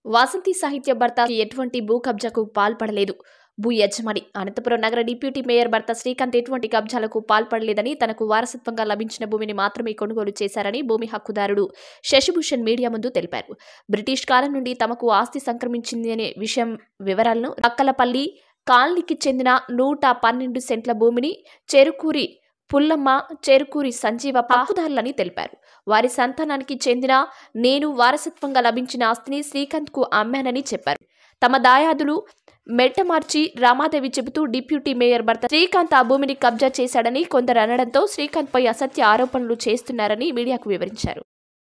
వాసంతి సాహిత్య భర్త ఎటువంటి భూ కబ్జాకు పాల్పడలేదు. భూ యజమాని అనంతపురం నగర డిప్యూటీ మేయర్ భర్త శ్రీకాంత్ ఎటువంటి కబ్జాలకు పాల్పడలేదని, తనకు వారసత్వంగా లభించిన భూమిని మాత్రమే కొనుగోలు చేశారని భూమి హక్కుదారుడు శశిభూషణ్ మీడియా ముందు తెలిపారు. బ్రిటిష్ కాలం నుండి తమకు ఆస్తి సంక్రమించింది అనే వివరాలను అక్కలపల్లి కాలనీకి చెందిన 112 సెంట్ల భూమిని చెరుకూరి పుల్లమ్మ, చెరుకూరి సంజీవ హక్కుదారులని తెలిపారు. వారి సంతానానికి చెందిన నేను వారసత్వంగా లభించిన ఆస్తిని శ్రీకాంత్ కు అమ్మానని చెప్పారు. తమ దాయాదులు మెట్టమార్చి రామాదేవి చెబుతూ డిప్యూటీ మేయర్ భర్త శ్రీకాంత్ ఆ భూమిని కబ్జా చేశాడని కొందరు అనడంతో శ్రీకాంత్ పై అసత్య ఆరోపణలు చేస్తున్నారని మీడియాకు వివరించారు.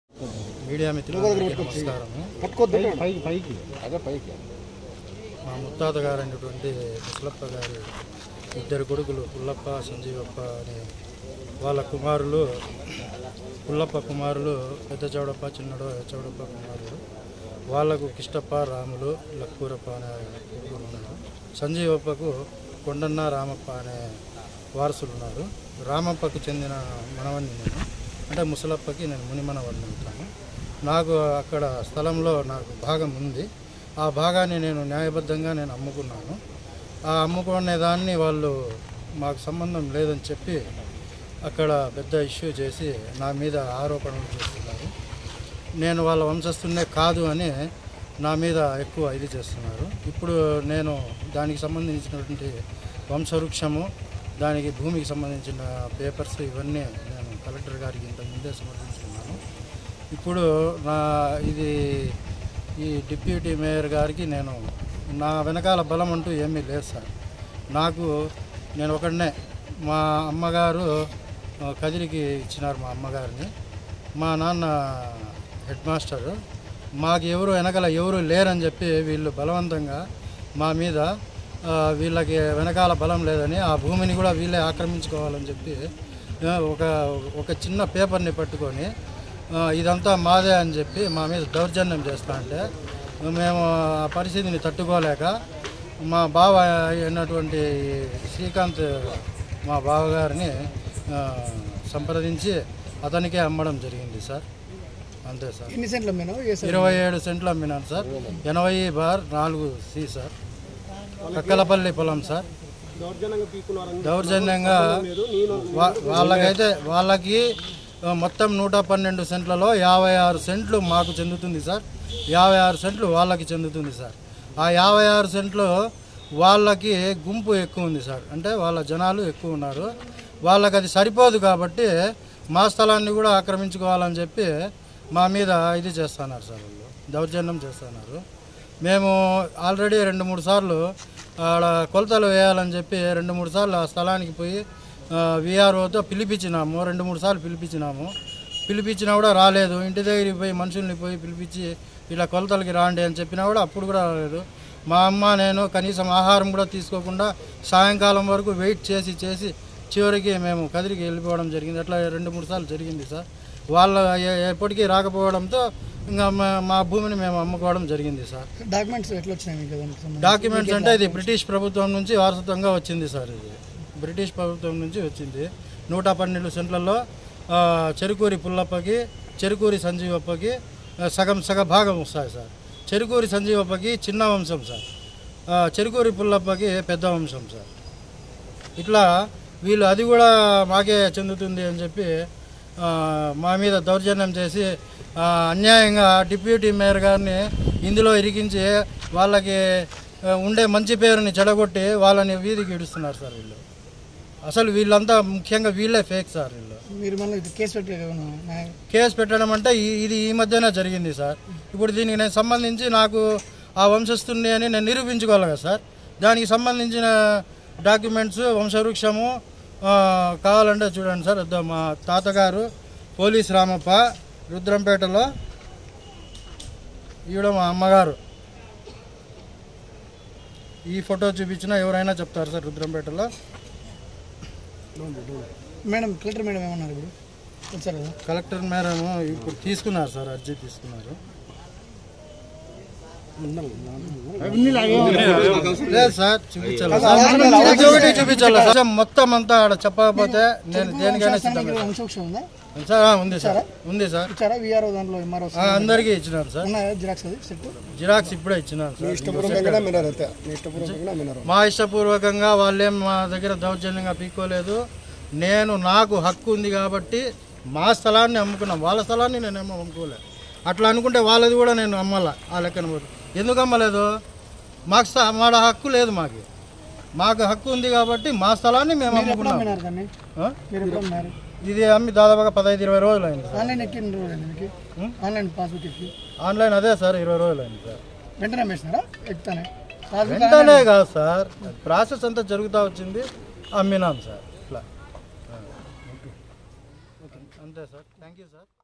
మా ముత్తాత గారైనటువంటి ముసలప్ప గారి ఇద్దరు కొడుకులు పుల్లప్ప, సంజీవప్ప అనే వాళ్ళ కుమారులు, పుల్లప్ప కుమారులు పెద్ద చౌడప్ప, చిన్నడు చౌడప్ప కుమారులు. వాళ్లకు కిష్టప్ప, రాములు, లక్కూరప్ప అనే కొడుకులు ఉన్నారు. సంజీవప్పకు కొండన్న, రామప్ప అనే వారసులు ఉన్నారు. రామప్పకు చెందిన మనవన్ని నేను, అంటే ముసలప్పకి నేను మునిమనవడిని అవుతాను. నాకు అక్కడ స్థలంలో నాకు భాగం ఉంది. ఆ భాగాన్ని నేను న్యాయబద్ధంగా నేను అమ్ముకున్నాను. ఆ అమ్ముకునే దాన్ని వాళ్ళు మాకు సంబంధం లేదని చెప్పి అక్కడ పెద్ద ఇష్యూ చేసి నా మీద ఆరోపణలు చేస్తున్నారు. నేను వాళ్ళ వంశస్థున్నే కాదు అని నా మీద ఎక్కువ ఇది చేస్తున్నారు. ఇప్పుడు నేను దానికి సంబంధించినటువంటి వంశవృక్షము, దానికి భూమికి సంబంధించిన పేపర్స్ ఇవన్నీ నేను కలెక్టర్ గారికి ఇంతకుముందే సమర్పించుకున్నాను. ఇప్పుడు ఈ డిప్యూటీ మేయర్ గారికి నేను నా వెనకాల బలం అంటూ ఏమీ లేదు సార్. నేను ఒకడనే, మా అమ్మగారు కదిరికి ఇచ్చినారు మా అమ్మగారిని. మా నాన్న హెడ్ మాస్టర్. మాకు వెనకాల ఎవరు లేరని చెప్పి వీళ్ళు బలవంతంగా మా మీద వీళ్ళకి వెనకాల బలం లేదని ఆ భూమిని కూడా వీళ్ళే ఆక్రమించుకోవాలని చెప్పి ఒక చిన్న పేపర్ని పట్టుకొని ఇదంతా మాదే అని చెప్పి మా మీద దౌర్జన్యం చేస్తా అంటే మేము ఆ పరిస్థితిని తట్టుకోలేక మా బావ అయినటువంటి శ్రీకాంత్ మా బావగారిని సంప్రదించి అతనికే అమ్మడం జరిగింది సార్. అంతే సార్. ఎన్ని సెంట్లు అమ్మినావు? 27 సెంట్లు అమ్మినాను సార్. 80/4C sir. అక్కలపల్లి పొలం సార్. దౌర్జన్యంగా వాళ్ళకి మొత్తం 112 సెంట్లలో 56 సెంట్లు మాకు చెందుతుంది సార్. 56 సెంట్లు వాళ్ళకి చెందుతుంది సార్. ఆ 56 సెంట్లు వాళ్ళకి గుంపు ఎక్కువ ఉంది సార్. అంటే వాళ్ళ జనాలు ఎక్కువ ఉన్నారు. వాళ్ళకి అది సరిపోదు కాబట్టి మా స్థలాన్ని కూడా ఆక్రమించుకోవాలని చెప్పి మా మీద ఇది చేస్తున్నారు సార్. వాళ్ళు దౌర్జన్యం చేస్తున్నారు. మేము ఆల్రెడీ 2-3 సార్లు ఆడ కొలతలు వేయాలని చెప్పి 2-3 సార్లు ఆ స్థలానికి పోయి విఆర్ఓతో పిలిపించినాము. 2-3 సార్లు పిలిపించినా కూడా రాలేదు. ఇంటి దగ్గరికి పోయి మనుషుల్ని పిలిపించి ఇలా కొలతలకి రాండి అని చెప్పినా కూడా అప్పుడు కూడా రాలేదు. మా అమ్మ నేను కనీసం ఆహారం కూడా తీసుకోకుండా సాయంకాలం వరకు వెయిట్ చేసి చివరికి మేము కదిరికి వెళ్ళిపోవడం జరిగింది. అట్లా 2-3 సార్లు జరిగింది సార్. వాళ్ళు ఎప్పటికీ రాకపోవడంతో ఇంకా మా భూమిని మేము అమ్ముకోవడం జరిగింది సార్. డాక్యుమెంట్స్ ఎట్లా వచ్చినాయి? డాక్యుమెంట్స్ అంటే ఇది బ్రిటిష్ ప్రభుత్వం నుంచి వారసత్వంగా వచ్చింది సార్. ఇది బ్రిటిష్ ప్రభుత్వం నుంచి వచ్చింది. 112 సెంట్లలో చెరుకూరి పుల్లప్పకి, చెరుకూరి సంజీవప్పకి సగ భాగం వస్తాయి సార్. చెరుకూరి సంజీవప్పకి చిన్న వంశం సార్. చెరుకూరి పుల్లప్పకి పెద్ద వంశం సార్. ఇట్లా వీళ్ళు అది కూడా మాకే చెందుతుంది అని చెప్పి మా మీద దౌర్జన్యం చేసి అన్యాయంగా డిప్యూటీ మేయర్ గారిని ఇందులో ఇరికించి వాళ్ళకి ఉండే మంచి పేరుని చెడగొట్టి వాళ్ళని వీధికి ఇడుస్తున్నారు సార్. వీళ్ళు అసలు వీళ్ళంతా ముఖ్యంగా వీళ్ళే ఫేక్ సార్. వీళ్ళు మీరు మళ్ళీ కేసు పెట్టడం అంటే ఇది ఈ మధ్యనే జరిగింది సార్. ఇప్పుడు దీనికి నేను సంబంధించి నాకు ఆ వంశస్థుని అని నేను నిరూపించుకోవాలి కదా సార్. దానికి సంబంధించిన డాక్యుమెంట్స్, వంశవృక్షము కావాలంటే చూడండి సార్. మా తాతగారు పోలీస్ రామప్ప, రుద్రంపేటలో. ఈవిడ మా అమ్మగారు. ఈ ఫోటో చూపించినా ఎవరైనా చెప్తారు సార్ రుద్రంపేటలో. మేడం, కలెక్టర్ మేడం ఏమన్నారు ఇప్పుడు? కలెక్టర్ మేడం ఇప్పుడు తీసుకున్నారు సార్, అర్జీ తీసుకున్నారు. లేదు సార్, చూపించాలి సార్, ప్రతి ఒక్కటి చూపించాలి సార్. మొత్తం అంతా ఆడ చెప్పకపోతే నేను దేనికైనా సిద్ధంగా వంశవృక్షం ఉందా సార్. ఉంది సార్, ఉంది సార్. ఇచ్చారా విఆర్ఓ దాంట్లో ఎంఆర్ఓ అందరికీ ఇచ్చినారు సార్. ఉన్నాయా జిరాక్స్ అది సెట్? జిరాక్స్ ఇప్పుడే ఇచ్చినారు సార్. మా ఇష్టపూర్వకంగా వాళ్ళేం మా దగ్గర దౌర్జన్యంగా పీక్కోలేదు. నాకు హక్కు ఉంది కాబట్టి మా స్థలాన్ని అమ్ముకున్నాం, వాళ్ళ స్థలాన్ని నేనేమో అమ్ముకోలేదు. అట్లా అనుకుంటే వాళ్ళది కూడా నేను అమ్మాల ఆ లెక్కన పోదు. ఎందుకు అమ్మలేదు? మా హక్కు లేదు, మాకు హక్కు ఉంది కాబట్టి మా స్థలాన్ని మేము అమ్ముకున్నాం. ఇది అమ్మి దాదాపుగా 15-20 రోజులు అయింది. ఆన్లైన్ ఎక్కి ఎన్ని రోజులు అయింది? ఆన్లైన్ పాస్బుక్ ఎక్కి ఆన్లైన్ అదే సార్ 20 రోజులు అయింది సార్. వెంటనే అమ్మేసినారా? ఎక్కుతానే వెంటనే కాదు సార్, ప్రాసెస్ అంతా జరుగుతూ వచ్చింది, అమ్మినాం సార్. ఇట్లా అంతే సార్. Thank you sir.